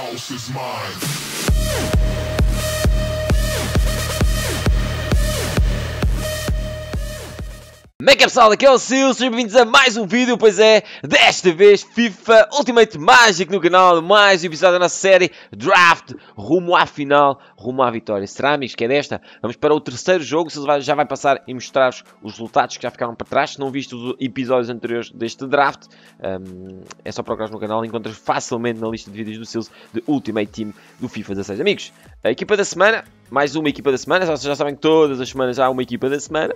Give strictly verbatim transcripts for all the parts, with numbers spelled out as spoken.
house is mine. Como é que é, pessoal? Aqui é o Sil, sejam bem-vindos a mais um vídeo, pois é, desta vez FIFA Ultimate Magic no canal, mais um episódio da nossa série Draft, rumo à final, rumo à vitória. Será, amigos, que é desta? Vamos para o terceiro jogo, o Sil já vai passar e mostrar-vos os resultados que já ficaram para trás. Se não viste os episódios anteriores deste Draft, um, é só procurar no canal, encontras facilmente na lista de vídeos do Sil de Ultimate Team do FIFA dezasseis. Amigos, a equipa da semana, mais uma equipa da semana, vocês já sabem que todas as semanas há uma equipa da semana,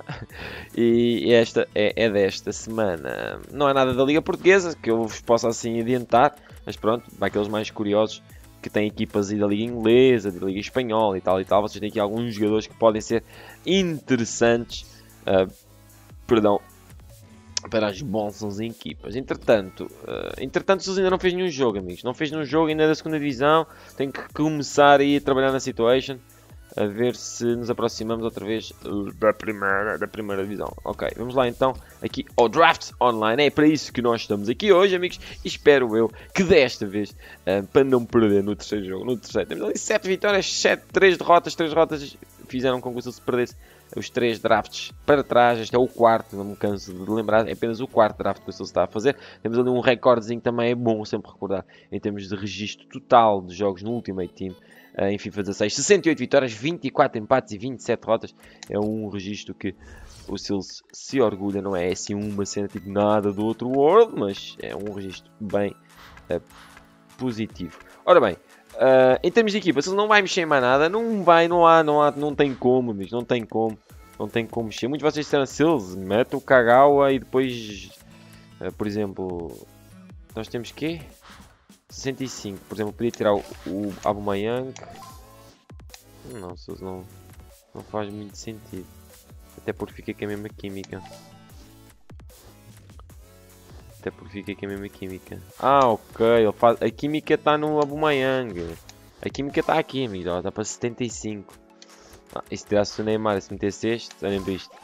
e esta é, é desta semana. Não é nada da Liga Portuguesa, que eu vos possa assim adiantar, mas pronto, para aqueles mais curiosos que têm equipas aí da Liga Inglesa, da Liga Espanhola e tal e tal, vocês têm aqui alguns jogadores que podem ser interessantes, uh, perdão, para as bolsas em equipas. Entretanto, uh, entretanto, o Sil ainda não fez nenhum jogo, amigos, não fez nenhum jogo ainda da segunda divisão, tem que começar aí a trabalhar na situation, a ver se nos aproximamos outra vez da primeira, da primeira divisão. Ok, vamos lá então aqui ao Draft Online. É para isso que nós estamos aqui hoje, amigos. E espero eu que desta vez, uh, para não perder no terceiro jogo, no terceiro, temos ali sete vitórias, sete, três derrotas, três derrotas fizeram com que o Sil se perdesse os três drafts para trás. Este é o quarto, não me canso de lembrar, é apenas o quarto draft que o Sil está a fazer. Temos ali um recordezinho que também é bom sempre recordar, em termos de registro total de jogos no Ultimate Team. Uh, em FIFA dezasseis, sessenta e oito vitórias, vinte e quatro empates e vinte e sete derrotas. É um registro que o Sil se orgulha, não é assim uma cena tipo nada do outro world, mas é um registro bem uh, positivo. Ora bem, uh, em termos de equipa, o Sil não vai mexer em mais nada, não vai, não há, não há, não tem como, amigos, não tem como, não tem como mexer. Muitos de vocês disseram, Sil, mete o Kagawa e depois, uh, por exemplo, nós temos que sessenta e cinco, por exemplo, podia tirar o, o Aubameyang. Não, não, não faz muito sentido. Até porque fica com a mesma química. Até porque fica com a mesma química. Ah, ok. Ele faz... A química está no Aubameyang. A química está aqui, amigo. Está para setenta e cinco. Ah, e se tirasse o Neymar, se metesse este, olhem para isto.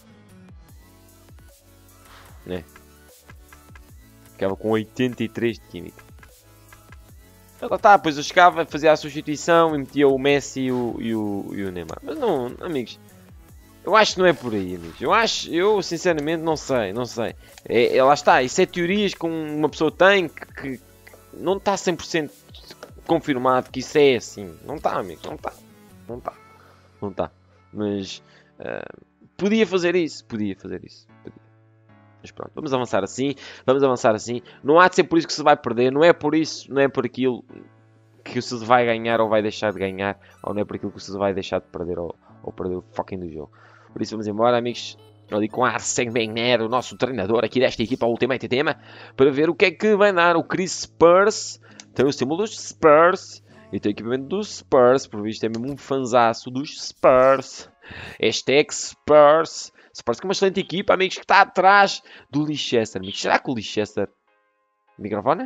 Né? Ficava com oitenta e três de química. Então tá, depois eu chegava, fazia a substituição e metia o Messi e o, e o, e o Neymar. Mas não, amigos, eu acho que não é por aí, amigos. Eu acho, eu sinceramente não sei, não sei. É, é, lá está, isso é teorias que uma pessoa tem que, que não está cem por cento confirmado que isso é assim. Não está, amigos, não está. Não está, não está. Mas uh, podia fazer isso, podia fazer isso. Podia. Mas pronto, vamos avançar assim, vamos avançar assim. Não há de ser por isso que se vai perder, não é por isso, não é por aquilo que o Sil vai ganhar ou vai deixar de ganhar, ou não é por aquilo que o Sil vai deixar de perder ou, ou perder o fucking do jogo. Por isso vamos embora, amigos, ali com Arsene Wenger, o nosso treinador aqui desta equipa Ultimate Team, para ver o que é que vai dar. O Chris Spurs, tem o símbolo dos Spurs, e tem o equipamento dos Spurs, por visto é mesmo um fanzaço dos Spurs. Hashtag Spurs. Spurs que é uma excelente equipa, amigos, que está atrás do Leicester. Amigos, será que o Leicester... Microfone?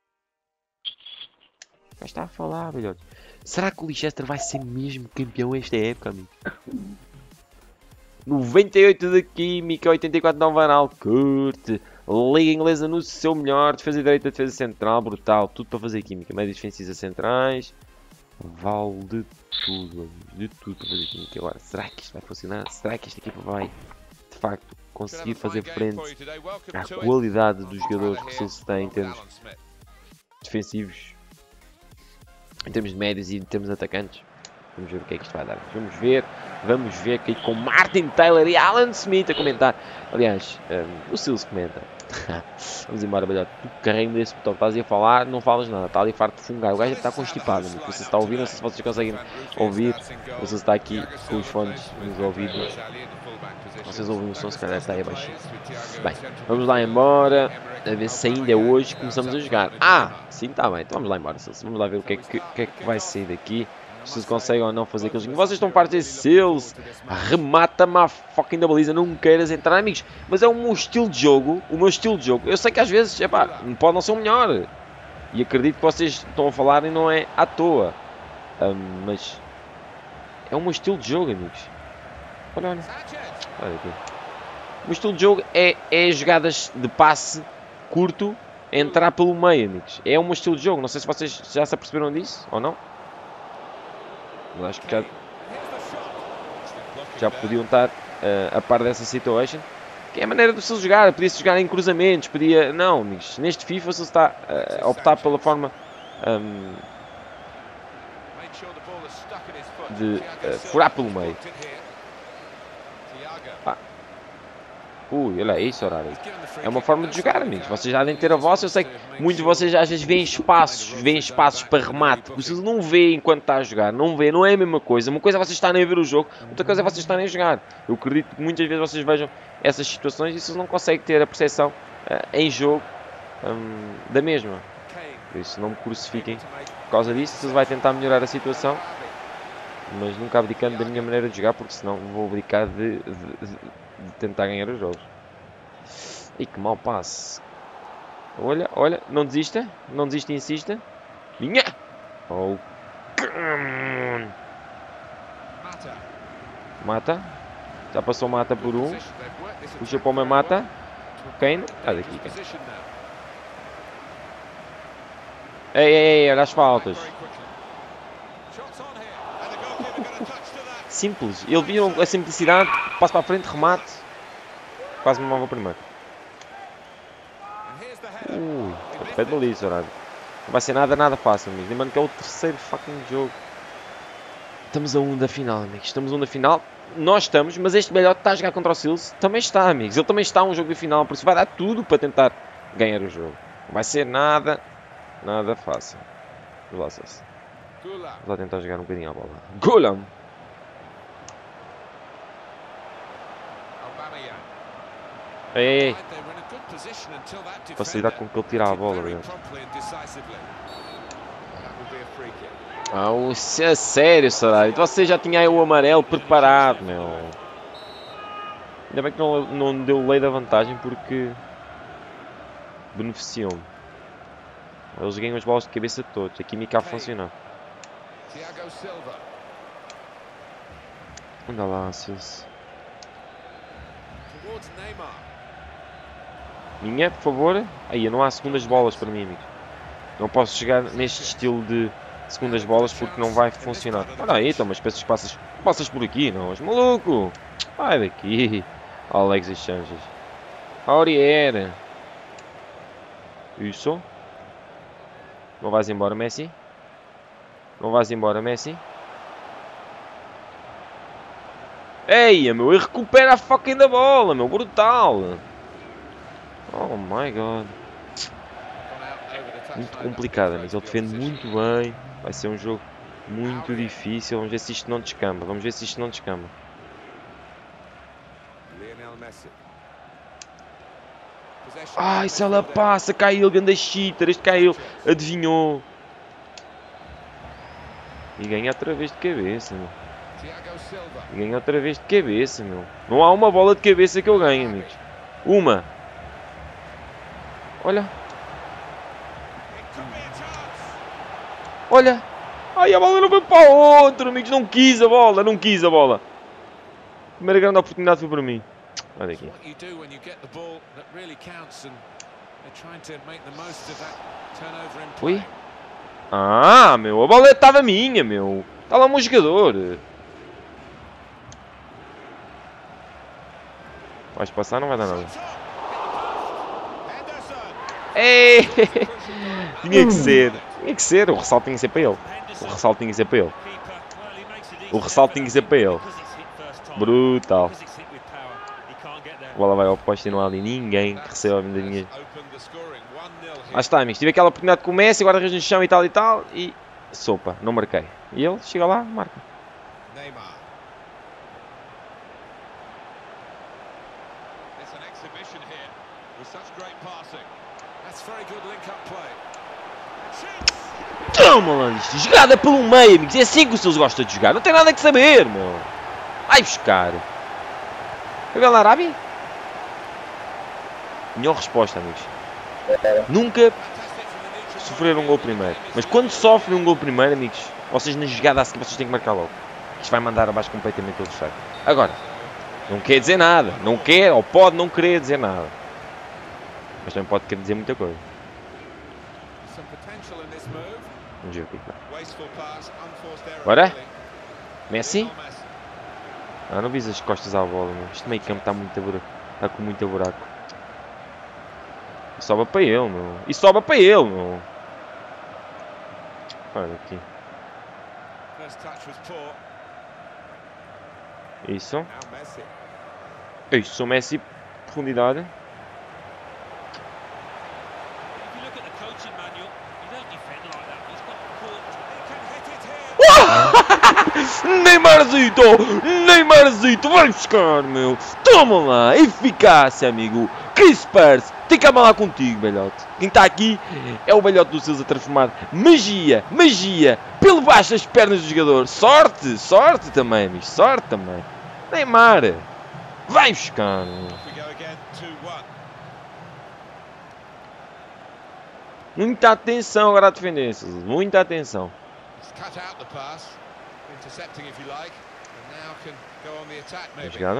Já está a falar, velhote. Será que o Leicester vai ser mesmo campeão esta época, amigos? noventa e oito de química, oitenta e quatro de overall. Curte. Liga inglesa no seu melhor. Defesa direita, defesa central. Brutal. Tudo para fazer química. Médias defensivas centrais. Vale de tudo, amigos. De tudo para fazer química. Agora, será que isto vai funcionar? Será que esta equipa vai, de facto, conseguir fazer frente à qualidade dos jogadores que se tem em termos defensivos, em termos de médias e em termos de atacantes? Vamos ver o que é que isto vai dar. Vamos ver, vamos ver aqui com Martin Taylor e Alan Smith a comentar. Aliás, um, o Sil comenta. Vamos embora, velhote. Tu carrega desse botão. Estás aí a falar, não falas nada. Está ali farto de fungar. O gajo está constipado. Não sei se está a ouvir, não sei se vocês conseguem ouvir. Não sei se está aqui com os fones nos ouvidos. Vocês ouvem o som, se calhar está aí abaixo. Bem, vamos lá embora. A ver se ainda é hoje que começamos a jogar. Ah, sim, está bem. Então vamos lá embora. Vamos lá ver o que é que, que, é que vai sair daqui. Se conseguem ou não fazer aqueles... Vocês estão partos de Sil, remata-me a fucking da baliza, não queiras entrar, amigos. Mas é o meu estilo de jogo, o meu estilo de jogo. Eu sei que às vezes, epá, pode não ser o melhor. E acredito que vocês estão a falar e não é à toa. Um, mas é o meu estilo de jogo, amigos. Olha, olha. Olha aqui. O meu estilo de jogo é, é jogadas de passe curto entrar pelo meio, amigos. É o meu estilo de jogo. Não sei se vocês já se aperceberam disso ou não. Mas acho que já, já podiam estar uh, a par dessa situation. Que é a maneira de se jogar. Podia-se jogar em cruzamentos. Podia... Não, amigos. Neste FIFA se está uh, a optar pela forma um, de uh, furar pelo meio. Ah. Ui, olha isso, horário. É uma forma de jogar, amigos. Vocês já devem ter a vossa. Eu sei que muitos de vocês às vezes veem espaços, veem espaços para remate. Vocês não veem enquanto está a jogar. Não vê, não é a mesma coisa. Uma coisa é vocês estarem a ver o jogo, outra coisa é vocês estarem a jogar. Eu acredito que muitas vezes vocês vejam essas situações e vocês não conseguem ter a percepção uh, em jogo um, da mesma. Por isso, não me crucifiquem por causa disso. Vocês vai tentar melhorar a situação, mas nunca abdicando da minha maneira de jogar, porque senão vou abdicar de, de, de, de tentar ganhar os jogos. E que mau passe. Olha, olha, não desista, não desista e insista. Minha! Oh, come on. Mata. Já passou Mata por um. Puxa para o meu Mata. Kane. Ah, daqui, Kane. Ei, ei, ei, olha as faltas. Simples. Ele viu a simplicidade. Passo para a frente, remate. Quase me move o primeiro. Ui, pé de baliza, horário. Não vai ser nada, nada fácil, amigos. Lembrando que é o terceiro fucking jogo. Estamos a um da final, amigos. Estamos a um da final. Nós estamos, mas este melhor está a jogar contra o Sills. Também está, amigos. Ele também está a um jogo de final. Por isso vai dar tudo para tentar ganhar o jogo. Não vai ser nada, nada fácil. Vamos lá, Vamos lá tentar jogar um bocadinho a bola. Gulam! Ei, ei, ei. Facilidade com que ele tira a bola, velho. Ah, o, é sério, Sarai. Você já tinha aí o amarelo preparado, meu. Ainda bem que não, não deu lei da vantagem porque beneficiou-me. Eles ganham as bolas de cabeça de todos. A química a funcionar. Anda lá, Sills. Minha, por favor. Aí, não há segundas bolas para mim, amigo. Não posso chegar neste estilo de segundas bolas porque não vai funcionar. Olha aí, então, mas pensas que passas, passas por aqui, não? És maluco? Vai daqui. Alexis Sanchez. Aurier. Isso. Não vais embora, Messi? Não vais embora, Messi? Eia, meu, e recupera a fucking da bola, meu, brutal. Oh my god. Muito complicado, mas ele defende muito bem. Vai ser um jogo muito difícil. Vamos ver se isto não descamba. Vamos ver se isto não descamba. Ai, se ela passa, caiu, ganda cheater. Este caiu, adivinhou. E ganha outra vez de cabeça, meu. E ganha outra vez de cabeça, meu. Não há uma bola de cabeça que eu ganhe, amigos. Uma. Olha. Olha. Ai, a bola não foi para outro, amigos. Não quis a bola, não quis a bola. A primeira grande oportunidade foi para mim. Olha aqui. Ui. Ah, meu. A bola estava minha, meu. Está lá um jogador. Vais passar, não vai dar nada. Ei! Tinha que ser. Tinha que ser. O ressalto tinha que ser para ele. O ressalto tinha que ser para ele. O ressalto tinha que ser para ele. Brutal. A bola vai ao poste e não há ali ninguém que receba a minha. Lá está, amigos. Tive aquela oportunidade com o Messi, guarda-redes no chão e tal e tal. E sopa, não marquei. E ele chega lá, marca. Toma lá isto. Jogada pelo meio, amigos. É assim que o Sills gosta de jogar. Não tem nada que saber, meu. Vai buscar. Joga lá, Arabi. Melhor resposta, amigos. Nunca sofreram um gol primeiro. Mas quando sofrem um gol primeiro, amigos, vocês na jogada a seguir, vocês têm que marcar logo. Isto vai mandar abaixo completamente o adversário. Agora, não quer dizer nada. Não quer ou pode não querer dizer nada. Mas também pode querer dizer muita coisa. Vamos ver o que é que dá. Bora? Messi? Ah, não vis as costas à bola, meu. Este meio campo está muito buraco. Está com muito buraco. E sobra para ele, meu. E sobra para ele, meu. Olha aqui. Isso. Isso, o Messi. Profundidade. Neymarzito! Neymarzito! Vai buscar, meu! Toma lá! Eficácia, amigo! Chris Percy! Tem que lá contigo, velhote! Quem está aqui é o velhote do Silva a transformar magia, magia, pelo baixo das pernas do jogador. Sorte! Sorte também, amigo! Sorte também! Neymar! Vai buscar, meu! Muita atenção agora a defender, Silva. Muita atenção. Bem jogado.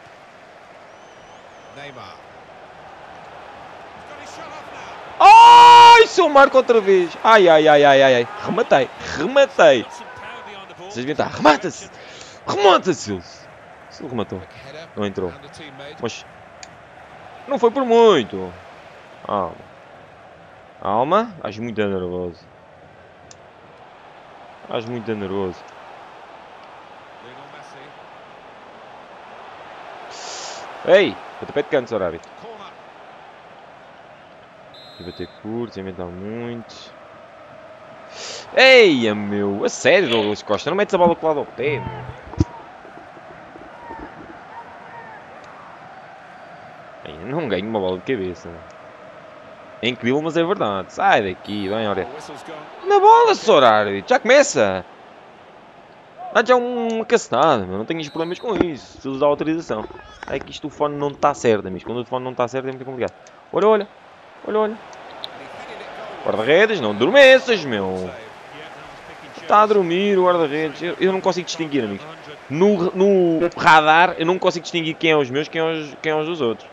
Ai, seu Marco outra vez. Ai, ai, ai, ai, ai, ai. Rematei, rematei. Vocês viram, tá? Remata-se. Remata-se, Silvio. Silvio rematou. Não entrou. Mas não foi por muito. Alma. Alma. Acho muito nervoso. Acho muito nervoso. Ei! Pontapé de canto, Sorari. Vai bater curto, inventar muito. Eia, meu! A sério, Douglas Costa, não metes a bola colada ao pé, meu. Ei, não ganho uma bola de cabeça. É incrível, mas é verdade. Sai daqui, vem, olha. Na bola, Sorari! Já começa! Dá já uma cacetada, meu. Não tenhas problemas com isso. Se usar a autorização. É que isto o fone não está certo, amigos. Quando o fone não está certo é muito complicado. Olha, olha. Olha, olha. Guarda-redes, não adormeças, meu. Está a dormir o guarda-redes. Eu, eu não consigo distinguir, amigos. No, no radar, eu não consigo distinguir quem é os meus e quem, é os, quem é os dos outros.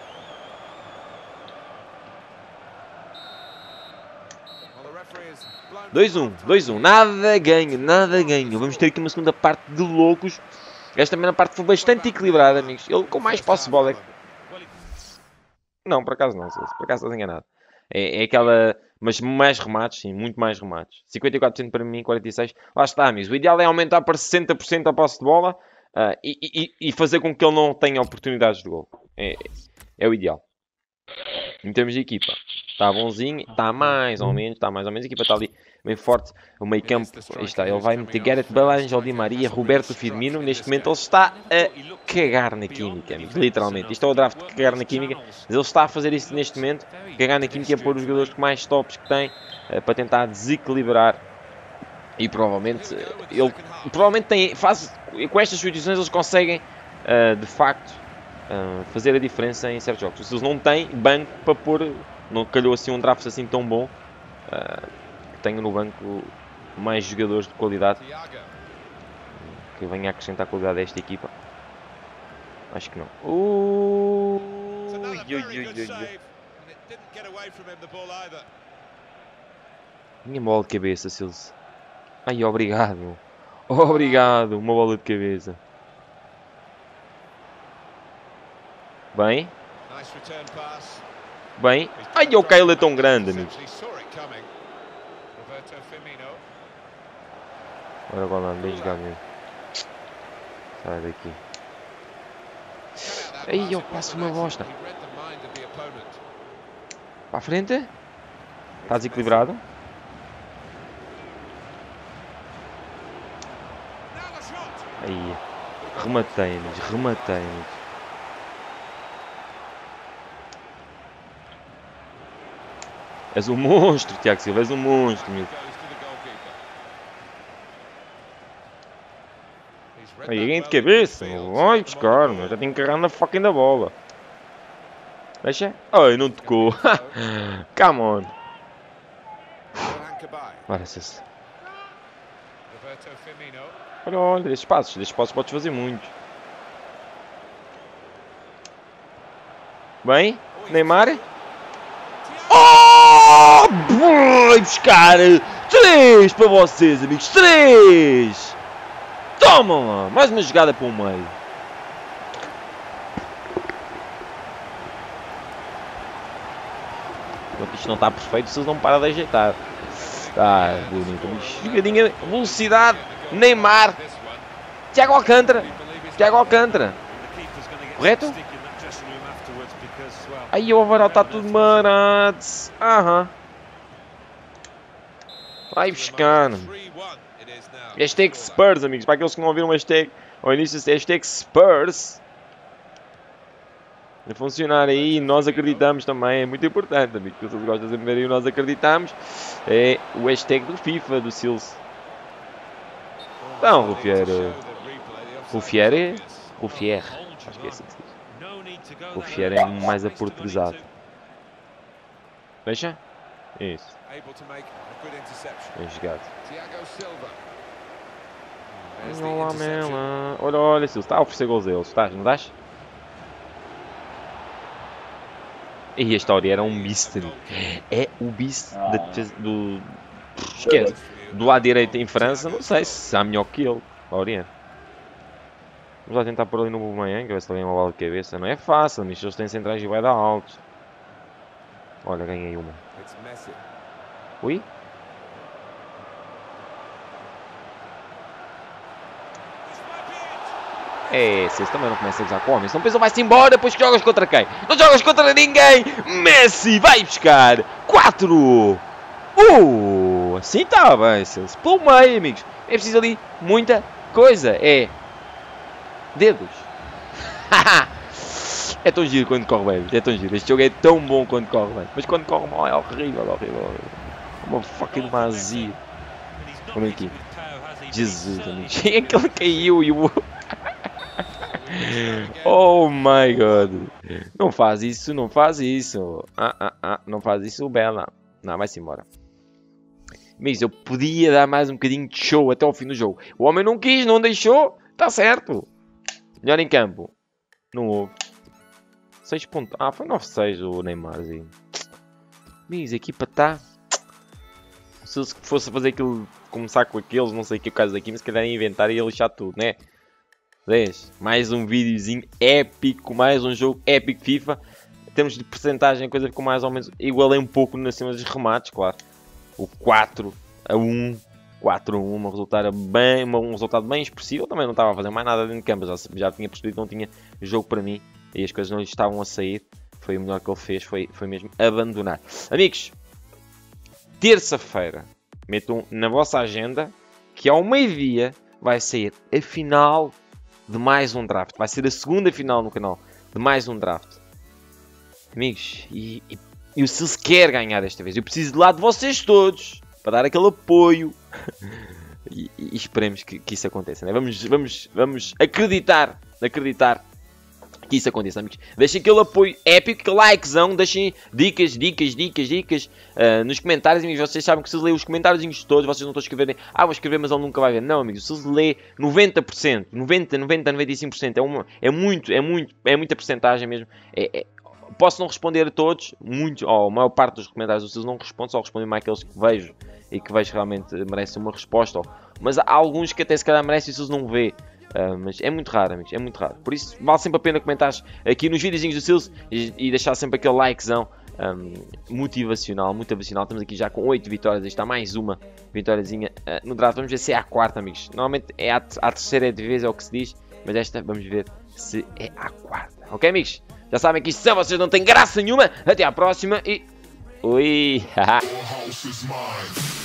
dois a um, dois a um. Nada ganho, nada ganho. Vamos ter aqui uma segunda parte de loucos. Esta primeira parte foi bastante equilibrada, amigos. Ele com mais posse de bola. Não, por acaso não. Por acaso estás enganado. É, é aquela... Mas mais remates, sim. Muito mais remates. cinquenta e quatro por cento para mim, quarenta e seis por cento. Lá está, amigos. O ideal é aumentar para sessenta por cento a posse de bola. Uh, e, e, e fazer com que ele não tenha oportunidades de gol. É, é o ideal. Em termos de equipa. Está bonzinho. Está mais ou menos. Está mais ou menos. A equipa está ali bem forte. O meio campo. Aí está. Ele vai meter Gareth Bale, Ángel Di Maria, Roberto Firmino. Neste momento ele está a cagar na química, amigos. Literalmente. Isto é o draft de cagar na química. Mas ele está a fazer isso neste momento. Cagar na química é pôr os jogadores mais tops que tem. Uh, para tentar desequilibrar. E provavelmente. Ele provavelmente tem. Faz, com estas substituições eles conseguem. Uh, de facto. Uh, fazer a diferença em certos jogos. Se eles não têm banco para pôr. Não calhou assim um draft assim tão bom. Uh, tenho no banco mais jogadores de qualidade que venha a acrescentar qualidade a esta equipa. Acho que não. Uh, ui, ui, ui, ui, ui. Minha bola de cabeça, Silvio. Ai, obrigado. Obrigado. Uma bola de cabeça. Bem. Bem. Ai, o Kyle é tão grande, amigo. Olha o Golando, bem jogado mesmo. Sai daqui. Ai, eu passo uma bosta. Para a frente. Está desequilibrado. Aí. Rematei-nos, rematei-nos. És um monstro, Tiago Silva, és um monstro, meu. Aí, alguém de cabeça, meu. Ai, buscar, meu. Já tenho que agarrar na fucking da bola. Deixa. Ai, não tocou. Come on. Olha se. Olha, olha, destes passos. Destes passos podes fazer muito. Bem, Neymar. Oh! Vai buscar! três para vocês, amigos. três! Toma lá! Mais uma jogada para o meio. Enquanto isto não está perfeito, vocês não param de ajeitar. Ah, bonito. Jogadinha, velocidade. Neymar. Thiago Alcântara. Thiago Alcântara. Correto? Aí o overall está tudo marado. Aham. Vai buscar. Hashtag Spurs, amigos. Para aqueles que não ouviram o hashtag ao início, hashtag Spurs. A funcionar aí, nós acreditamos também, é muito importante, amigos. Vocês gostam de ver aí, nós acreditamos. É o hashtag do FIFA, do Sils. Então, Rufier. Rufier? Rufier. Acho que é assim que se diz. Rufier é mais aportuguesado. Deixa? Isso. Bem jogado. Olha lá, Mela. Olha, olha, Sils. Está a oferecer gols a eles. Estás, não estás? E a história era um mystery. É o beast da defesa do... Esquece. Do lado direito em França, não sei se há melhor que ele. Oriente. Vamos lá tentar pôr ali no Bumanhang, ver se ele ganha uma bola de cabeça. Não é fácil, mas eles têm centrais e vai dar altos. Olha, ganhei uma. Ui? É, vocês também não começam a usar com homens. Não pensam, vai-se embora, depois que jogas contra quem? Não jogas contra ninguém! Messi vai buscar! quatro! Uh! Assim está bem, Sils. Pelo meio, amigos. É preciso ali muita coisa. É... dedos. É tão giro quando corre bem. É tão giro. Este jogo é tão bom quando corre bem. Mas quando corre mal é horrível, horrível, horrível. Uma fucking mazia. Olha aqui. Jesus, amigos. É que ele caiu e o... Oh my god. Não faz isso, não faz isso. Ah, ah, ah. Não faz isso, Bela. Não, vai-se embora. Amigos, eu podia dar mais um bocadinho de show até ao fim do jogo. O homem não quis, não deixou. Está certo. Melhor em campo. Não houve. seis pontos. Ah, foi nove seis o Neymarzinho. Amigos, a equipa está... Se fosse fazer aquilo, começar com aqueles, não sei o que é o caso daqui, mas se calhar ia inventar e ia lixar tudo, né? dez. Mais um videozinho épico, mais um jogo épico FIFA. Em termos de porcentagem, a coisa ficou mais ou menos... Igualei um pouco nas cima dos remates, claro. O quatro a um. quatro a um, um resultado bem, um resultado bem expressivo. Eu também não estava a fazer mais nada dentro de campo. Já, já tinha percebido que não tinha jogo para mim. E as coisas não lhe estavam a sair. Foi o melhor que ele fez, foi, foi mesmo abandonar. Amigos, terça-feira, metam na vossa agenda que ao meio-dia vai sair a final de mais um draft. Vai ser a segunda final no canal de mais um draft. Amigos, e, e, e o Sils quer ganhar desta vez. Eu preciso de lá de vocês todos para dar aquele apoio. e, e esperemos que, que isso aconteça, né? Vamos, vamos, vamos acreditar, acreditar que isso aconteça, amigos. Deixem aquele apoio épico, aquele likezão, deixem dicas, dicas, dicas, dicas uh, nos comentários, amigos. Vocês sabem que se lê os comentários todos, vocês não estão a escrever, ah, vou escrever, mas ele nunca vai ver. Não, amigos, se lê noventa por cento, noventa, noventa, noventa e cinco por cento, é, uma, é muito, é muito, é muita porcentagem mesmo. É, é, posso não responder a todos, muito, oh, a maior parte dos comentários vocês não respondem, só respondem mais aqueles que vejo e que vejo realmente merecem uma resposta. Oh. Mas há alguns que até se calhar merecem e vocês não vê. Uh, mas é muito raro, amigos, é muito raro. Por isso, vale sempre a pena comentar aqui nos videozinhos do Sils e, e deixar sempre aquele likezão um, motivacional, motivacional. Estamos aqui já com oito vitórias, está mais uma vitóriazinha uh, no draft. Vamos ver se é a quarta, amigos. Normalmente é a, a terceira de vez, é o que se diz, mas esta vamos ver se é a quarta. Ok, amigos? Já sabem que isto são, vocês não têm graça nenhuma. Até à próxima e... Ui! Haha!